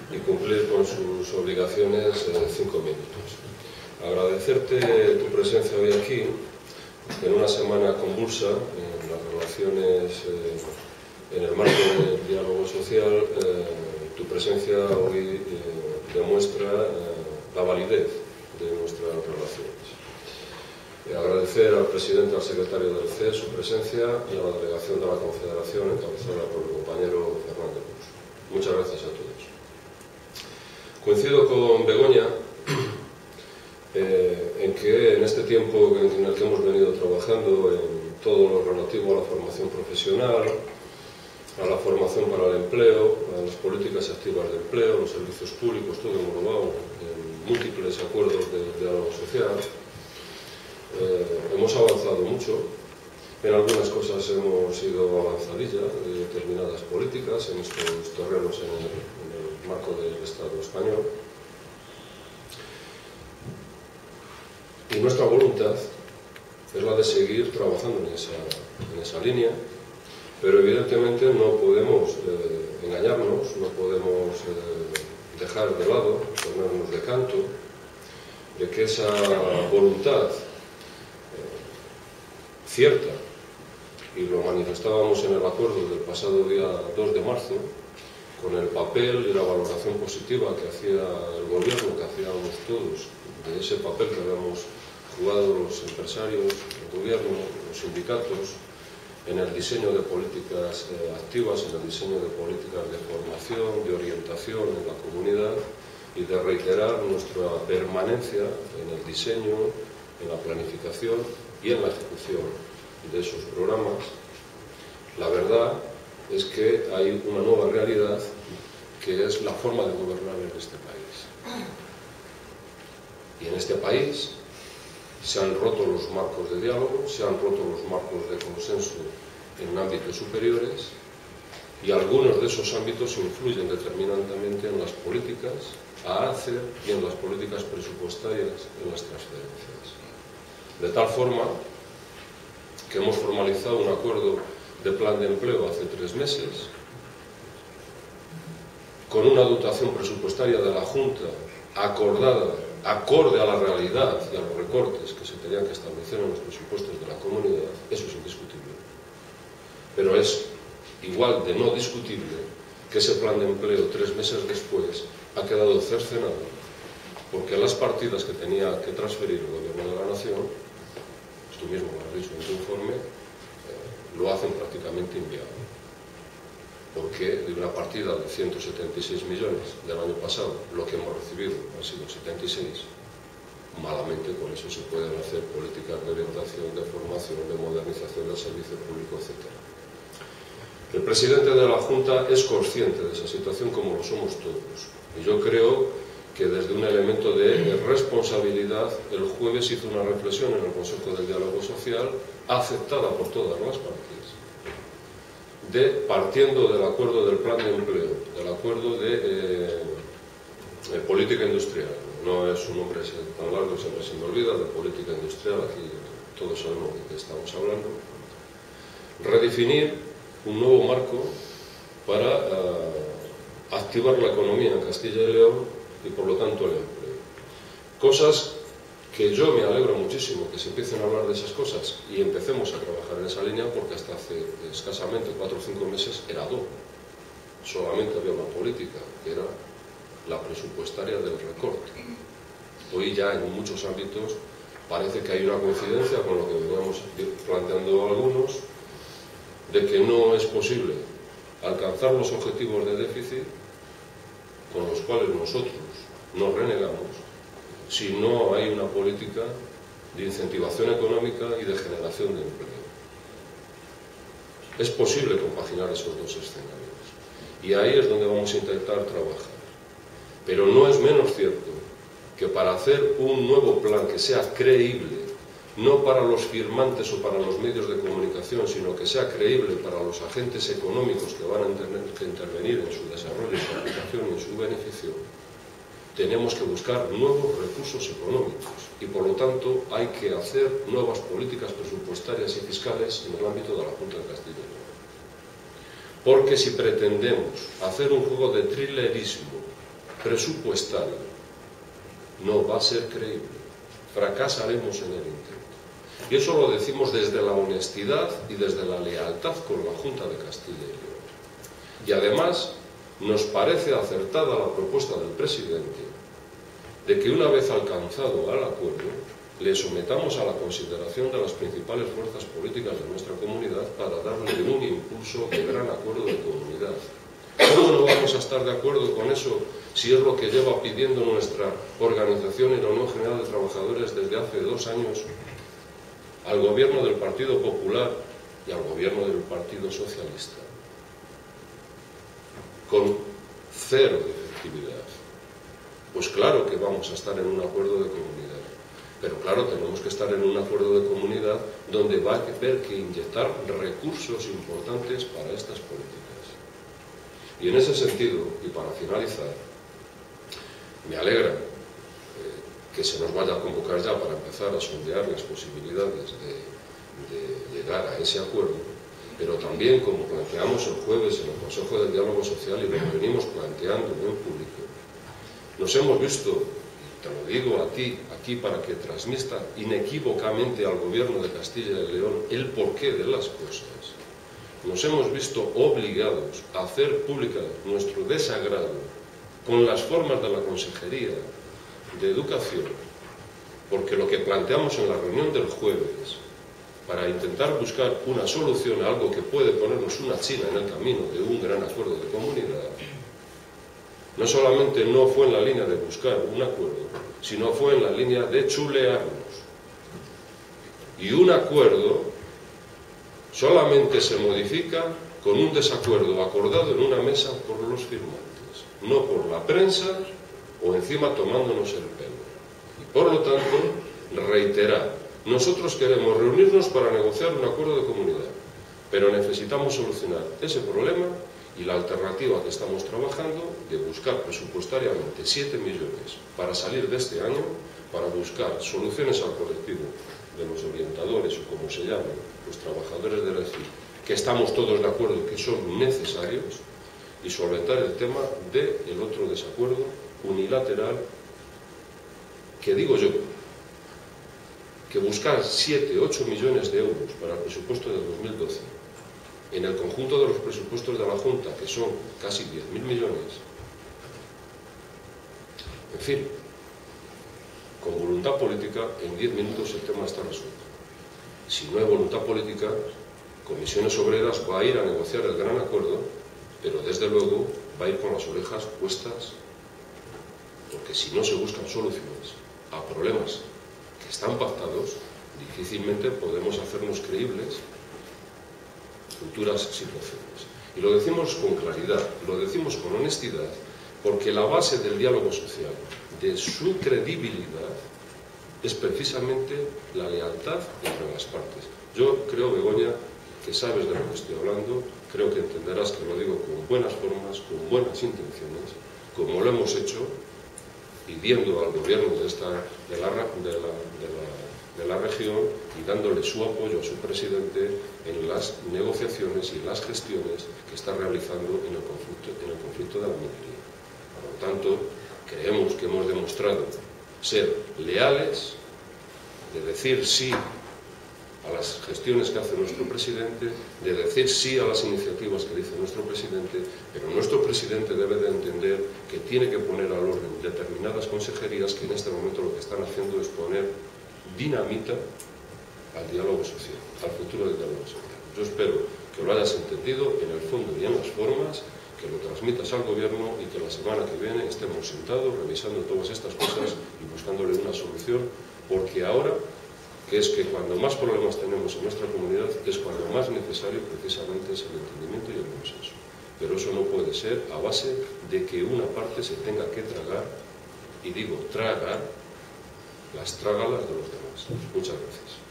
y cumplir con sus obligaciones en 5 minutos. Agradecerte tu presencia hoy aquí, en una semana convulsa en las relaciones en el marco del diálogo social. Tu presencia hoy demuestra la validez de nuestras relaciones. Agradecer al presidente y al secretario del CES su presencia y a la delegación de la Confederación encabezada por el compañero Fernández Cruz. Muchas gracias a todos. Coincido con Begoña en que en este tiempo en el que hemos venido trabajando en todo lo relativo a la formación profesional, a la formación para el empleo, a las políticas activas de empleo, los servicios públicos, todo englobado en múltiples acuerdos de diálogo social, hemos avanzado mucho. En algunas cosas hemos sido avanzadillas de determinadas políticas en estos terrenos en el marco del Estado español. Y nuestra voluntad es la de seguir trabajando en esa línea, pero evidentemente no podemos engañarnos, no podemos dejar de lado, ponernos de canto, de que esa voluntad cierta, y lo manifestábamos en el acuerdo del pasado día 2 de marzo, con el papel y la valoración positiva que hacía el gobierno, que hacíamos todos, de ese papel que habíamos jugado los empresarios, el gobierno, los sindicatos, en el diseño de políticas activas, en el diseño de políticas de formación, de orientación en la comunidad, y de reiterar nuestra permanencia en el diseño, en la planificación y en la ejecución de esos programas. La verdad es que hay una nueva realidad que es la forma de gobernar en este país. Y en este país se han roto los marcos de diálogo, se han roto los marcos de consenso en ámbitos superiores, y algunos de esos ámbitos influyen determinantemente en las políticas a hacer y en las políticas presupuestarias, en las transferencias. De tal forma que hemos formalizado un acuerdo de plan de empleo hace 3 meses, con una dotación presupuestaria de la Junta acordada, acorde a la realidad y a los recortes que se tenían que establecer en los presupuestos de la comunidad. Eso es indiscutible. Pero es igual de no discutible que ese plan de empleo 3 meses después ha quedado cercenado, porque las partidas que tenía que transferir el Gobierno de la Nación, tú mismo lo has dicho en tu informe, lo hacen prácticamente inviable. Porque de una partida de 176 millones del año pasado, lo que hemos recibido han sido 76, malamente con eso se pueden hacer políticas de orientación, de formación, de modernización del servicio público, etc. El presidente de la Junta es consciente de esa situación, como lo somos todos. Y yo creo que desde un elemento de responsabilidad, el jueves hizo una reflexión en el Consejo del Diálogo Social, aceptada por todas las partes, partiendo del acuerdo del plan de empleo, del acuerdo de política industrial. No es un nombre tan largo, siempre se me olvida, de política industrial, aquí todos sabemos de qué estamos hablando. Redefinir un nuevo marco para activar la economía en Castilla y León y por lo tanto el empleo. Cosas que yo me alegro muchísimo que se empiecen a hablar de esas cosas y empecemos a trabajar en esa línea, porque hasta hace escasamente 4 o 5 meses era doble. Solamente había una política, que era la presupuestaria del recorte. Hoy ya en muchos ámbitos parece que hay una coincidencia con lo que veníamos planteando algunos, de que no es posible alcanzar los objetivos de déficit con los cuales nosotros nos renegamos si no hay una política de incentivación económica y de generación de empleo. Es posible compaginar esos dos escenarios y ahí es donde vamos a intentar trabajar. Pero no es menos cierto que para hacer un nuevo plan que sea creíble, no para los firmantes o para los medios de comunicación, sino que sea creíble para los agentes económicos que van a tener que intervenir en su desarrollo, en su aplicación y en su beneficio, tenemos que buscar nuevos recursos económicos y por lo tanto hay que hacer nuevas políticas presupuestarias y fiscales en el ámbito de la Junta de Castilla y León. Porque si pretendemos hacer un juego de trilerismo presupuestal no va a ser creíble. Fracasaremos en el intento. Y eso lo decimos desde la honestidad y desde la lealtad con la Junta de Castilla y León. Y además nos parece acertada la propuesta del presidente de que una vez alcanzado el acuerdo le sometamos a la consideración de las principales fuerzas políticas de nuestra comunidad para darle un impulso de gran acuerdo de comunidad. ¿Cómo no vamos a estar de acuerdo con eso si es lo que lleva pidiendo nuestra organización y la Unión General de Trabajadores desde hace 2 años al gobierno del Partido Popular y al gobierno del Partido Socialista? Con cero de efectividad. Pues claro que vamos a estar en un acuerdo de comunidad, pero claro, tenemos que estar en un acuerdo de comunidad donde va a haber que inyectar recursos importantes para estas políticas. Y en ese sentido, y para finalizar, me alegra que se nos vaya a convocar ya para empezar a sondear las posibilidades de llegar a ese acuerdo, pero también, como planteamos el jueves en el Consejo del Diálogo Social y lo venimos planteando en público, nos hemos visto, y te lo digo a ti aquí para que transmita inequívocamente al Gobierno de Castilla y León el porqué de las cosas, nos hemos visto obligados a hacer pública nuestro desagrado con las formas de la Consejería de Educación, porque lo que planteamos en la reunión del jueves para intentar buscar una solución a algo que puede ponernos una china en el camino de un gran acuerdo de comunidad, no solamente no fue en la línea de buscar un acuerdo, sino fue en la línea de chulearnos. Y un acuerdo solamente se modifica con un desacuerdo acordado en una mesa por los firmantes, no por la prensa o encima tomándonos el pelo. Y por lo tanto, reiterar, nosotros queremos reunirnos para negociar un acuerdo de comunidad, pero necesitamos solucionar ese problema y la alternativa que estamos trabajando de buscar presupuestariamente 7 millones para salir de este año, para buscar soluciones al colectivo de los orientadores o como se llamen, los trabajadores de la EFI, que estamos todos de acuerdo que son necesarios, y solventar el tema del otro desacuerdo unilateral que digo yo, que buscar 7-8 millones de euros para el presupuesto de 2012 en el conjunto de los presupuestos de la Junta, que son casi 10.000 millones, en fin, con voluntad política, en 10 minutos el tema está resuelto. Si no hay voluntad política, Comisiones Obreras va a ir a negociar el gran acuerdo, pero desde luego va a ir con las orejas puestas, porque si no se buscan soluciones a problemas que están pactados, difícilmente podemos hacernos creíbles futuras situaciones. Y lo decimos con claridad, lo decimos con honestidad, porque la base del diálogo social, de su credibilidad, es precisamente la lealtad entre las partes. Yo creo, Begoña, que sabes de lo que estoy hablando, creo que entenderás que lo digo con buenas formas, con buenas intenciones, como lo hemos hecho, pidiendo al gobierno de la región y dándole su apoyo a su presidente en las negociaciones y las gestiones que está realizando en el conflicto de la minería. Por lo tanto, creemos que hemos demostrado ser leales, de decir sí a las gestiones que hace nuestro presidente, de decir sí a las iniciativas que dice nuestro presidente, pero nuestro presidente debe de entender que tiene que poner al orden determinadas consejerías que en este momento lo que están haciendo es poner dinamita al diálogo social, al futuro del diálogo social. Yo espero que lo hayas entendido en el fondo y en las formas, que lo transmitas al gobierno y que la semana que viene estemos sentados revisando todas estas cosas y buscándole una solución, porque ahora, que es que cuando más problemas tenemos en nuestra comunidad, es cuando más necesario precisamente es el entendimiento y el consenso. Pero eso no puede ser a base de que una parte se tenga que tragar, y digo tragar, las trágalas de los demás. Muchas gracias.